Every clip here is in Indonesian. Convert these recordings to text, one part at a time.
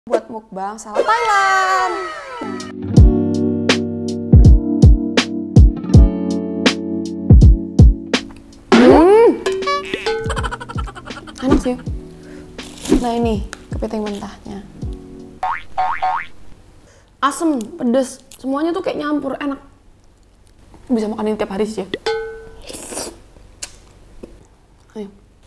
Buat mukbang salad Thailand. Enak sih. Nah ini kepiting mentahnya. Asem, pedes, semuanya tuh kayak nyampur, enak. Bisa makan ini tiap hari sih. Ayo.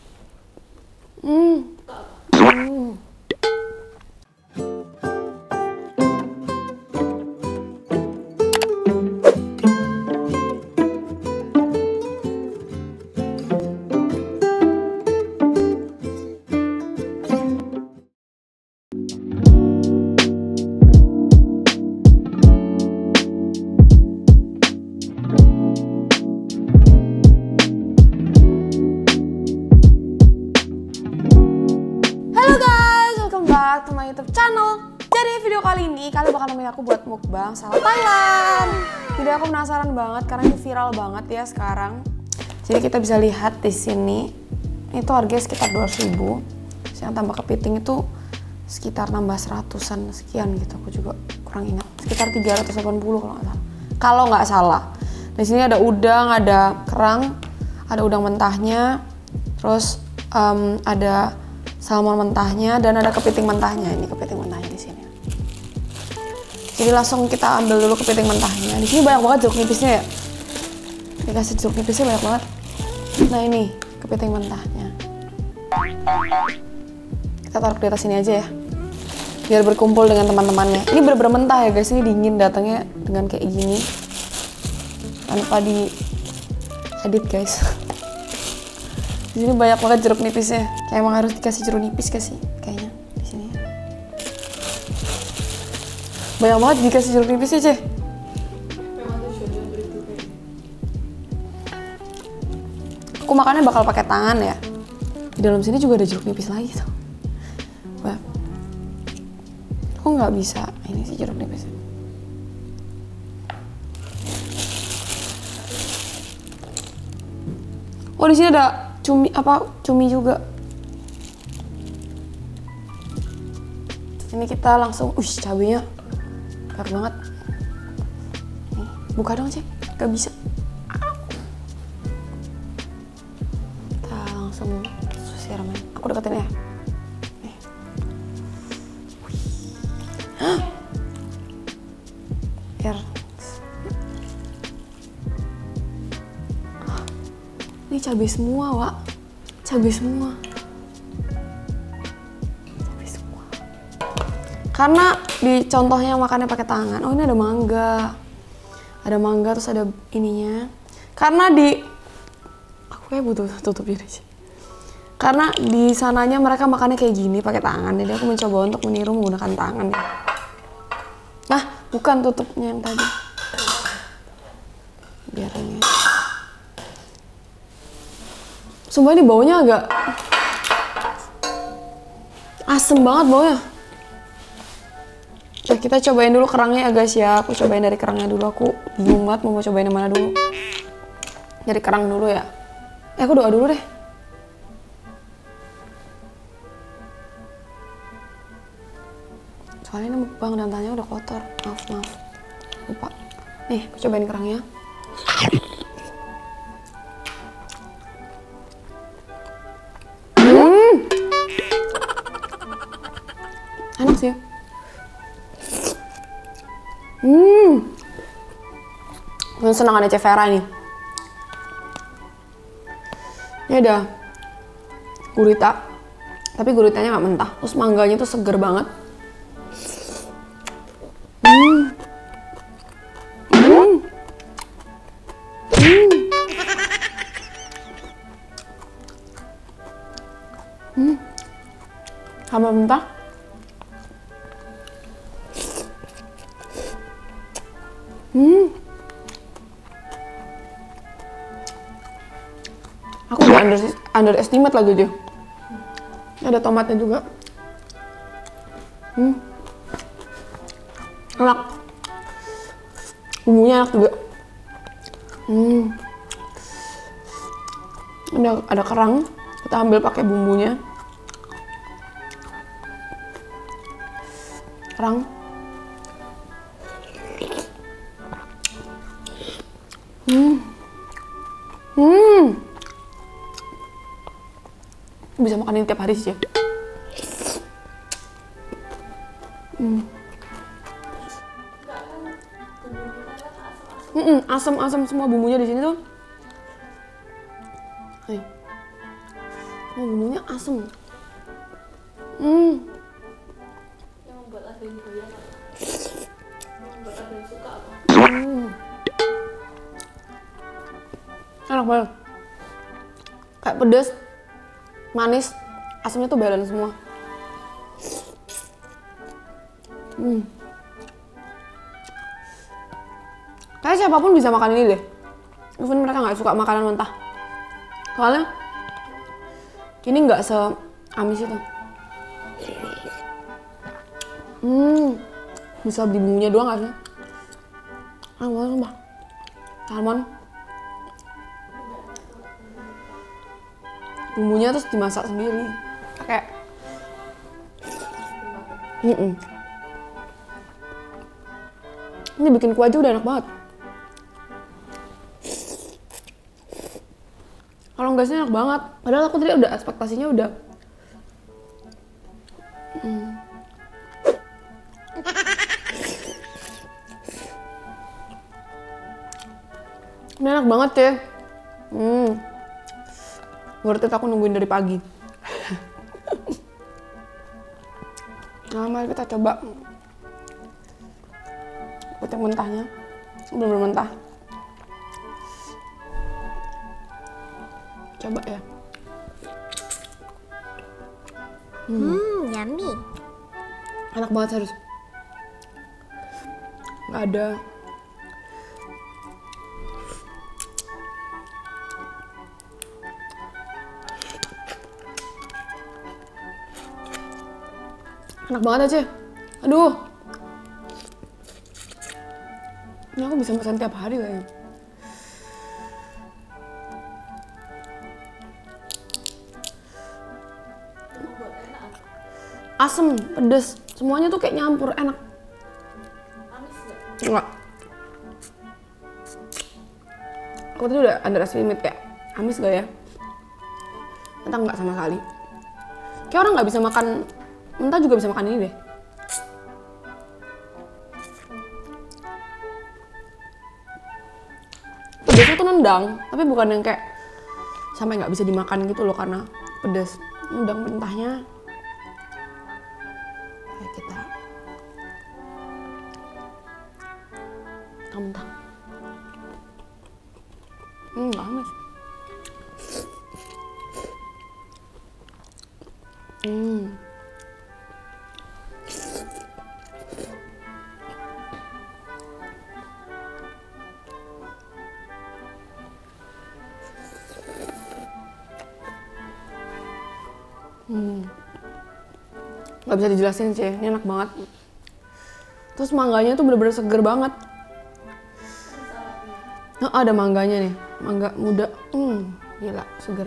Ke my YouTube channel. Jadi video kali ini kalian bakal nemenin aku buat mukbang salad Thailand. Jadi aku penasaran banget karena ini viral banget ya sekarang. Jadi kita bisa lihat di sini itu harganya sekitar 200.000. Yang tambah kepiting itu sekitar nambah 100-an sekian gitu. Aku juga kurang ingat. Sekitar 380 kalau nggak salah. Di sini ada udang, ada kerang, ada udang mentahnya, terus ada salmon mentahnya dan ada kepiting mentahnya. Ini kepiting mentahnya di sini. Jadi langsung kita ambil dulu kepiting mentahnya. Di sini banyak banget jeruk nipisnya ya. Dikasih jeruk nipisnya banyak banget. Nah ini kepiting mentahnya. Kita taruh di atas sini aja ya. Biar berkumpul dengan teman-temannya. Ini bener-bener mentah ya guys. Ini dingin datangnya dengan kayak gini. Tanpa di edit guys. Di sini banyak banget jeruk nipisnya. Kayak emang harus dikasih jeruk nipis kasih kayaknya di sini. Banyak banget dikasih jeruk nipisnya, Ceh. Aku makannya bakal pakai tangan ya. Di dalam sini juga ada jeruk nipis lagi tuh. Wah. Aku nggak bisa ini sih jeruk nipisnya. Oh di sini ada cumi juga. Ini kita langsung, cabenya banyak banget. Nih, buka dong Cek, gak bisa. Kita langsung siramin. Aku deketin ya. Nih. Biar. Ini cabai semua, Wak. Cabai semua. Cabai semua. Karena di contohnya makannya pakai tangan. Oh, ini ada mangga. Ada mangga terus ada ininya. Karena aku kayak butuh tutup ini sih. Karena di sananya mereka makannya kayak gini pakai tangan. Jadi aku mencoba untuk meniru menggunakan tangan ya. Nah, bukan tutupnya yang tadi. Biar ini. Sumpah ini baunya agak asem banget baunya. Nah, kita cobain dulu kerangnya ya guys ya. Aku cobain dari kerangnya dulu. Aku bingung banget mau cobain yang mana dulu. Dari kerang dulu ya. Aku doa dulu deh. Soalnya ini mukbang dan tangannya udah kotor. Maaf. Lupa. Nih, aku cobain kerangnya. Enak sih. Senang ada Chef Vera nih. Ini ada gurita, tapi guritanya nggak mentah. Terus mangganya tuh seger banget. Sama mentah. Aku udah underestimate lagi dia. Ada tomatnya juga. Enak. Bumbunya enak juga. Ada kerang, kita ambil pakai bumbunya. Kerang. Bisa makan ini tiap hari sih ya. Asam-asam semua bumbunya di sini tuh. Nih. Oh, bumbunya asam. Yang membuat ada yang doyan apa? Yang membuat ada yang suka apa? Enak banget. Kayak pedas, manis, asamnya tuh balance semua. Kayak siapapun bisa makan ini deh. Even mereka nggak suka makanan mentah. Soalnya ini nggak se-amis itu. Bisa beli bumbunya doang nggak sih? Enak banget sumpah. Salmon. Bumbunya terus dimasak sendiri. Kayak ini bikin kuah aja udah enak banget. Kalau enggak sih enak banget. Padahal aku tadi udah ekspektasinya udah. Ini enak banget ya. Worth it, aku nungguin dari pagi. Nah, mari kita coba. Kucing mentahnya. Bener-bener mentah. Coba ya. Yummy. Enak banget serius. Nggak ada. Enak banget aja. Aduh. Ini aku bisa pesan tiap hari kayaknya. Asem, pedes, semuanya tuh kayak nyampur, enak. Amis nggak? Enggak. Aku tadi udah underestimate kayak amis gak ya? Ternyata enggak sama sekali. Kayak orang nggak bisa makan mentah juga bisa makan ini deh. Pedesnya tuh nendang, tapi bukan yang kayak sampai nggak bisa dimakan gitu loh karena pedes. Nendang mentahnya. Kayak kita mentah. Nggak amis. Gak bisa dijelasin sih, ini enak banget. Terus mangganya tuh bener-bener seger banget. Nah, ada mangganya nih, mangga muda. Gila, seger.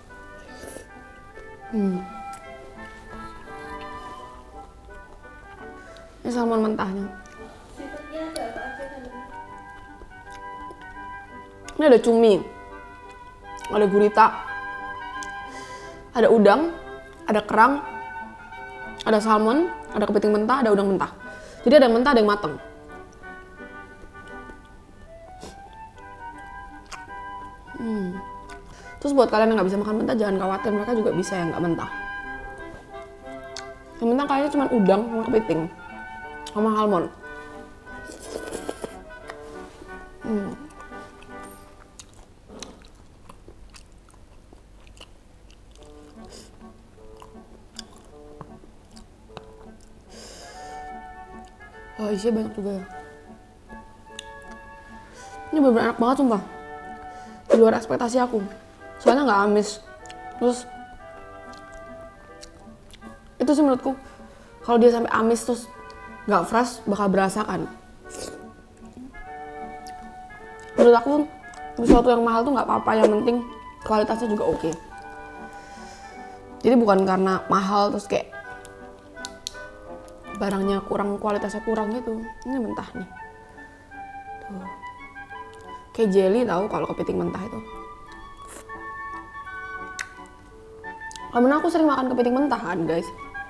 Ini salmon mentahnya. Seafoodnya ada apa aja dalamnya? Ini ada cumi, ada gurita, ada udang, ada kerang, ada salmon, ada kepiting mentah, ada udang mentah. Jadi ada yang mentah, ada yang matang. Terus buat kalian yang nggak bisa makan mentah, jangan khawatir, mereka juga bisa yang nggak mentah. Yang mentah kayaknya cuma udang sama kepiting, sama salmon. Oh, isinya banyak juga ya. Ini bener-bener enak banget sumpah. Di luar ekspektasi aku. Soalnya nggak amis. Terus itu sih menurutku, kalau dia sampai amis terus nggak fresh bakal berasa kan. Menurut aku sesuatu yang mahal tuh nggak apa-apa, yang penting kualitasnya juga oke. Jadi bukan karena mahal terus kayak barangnya kurang, kualitasnya kurang gitu. Ini mentah nih. Tuh. Kayak jelly tahu kalau kepiting mentah itu. Karena aku sering makan kepiting mentah kan guys.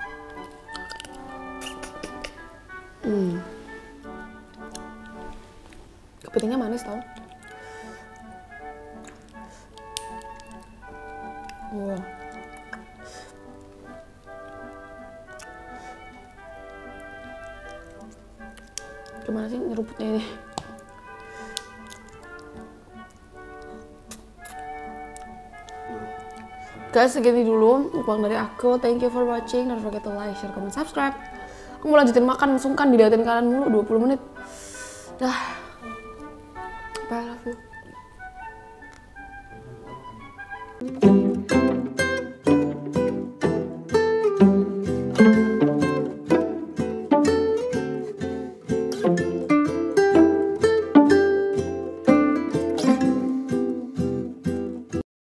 Kepitingnya manis tau. Wow. Gimana sih nyeruputnya ini? Guys, segini dulu mukbang dari aku. Thank you for watching. Don't forget to like, share, comment, subscribe. Aku mau lanjutin makan, sungkan diliatin kalian mulu 20 menit. Dah. Bye, I love you.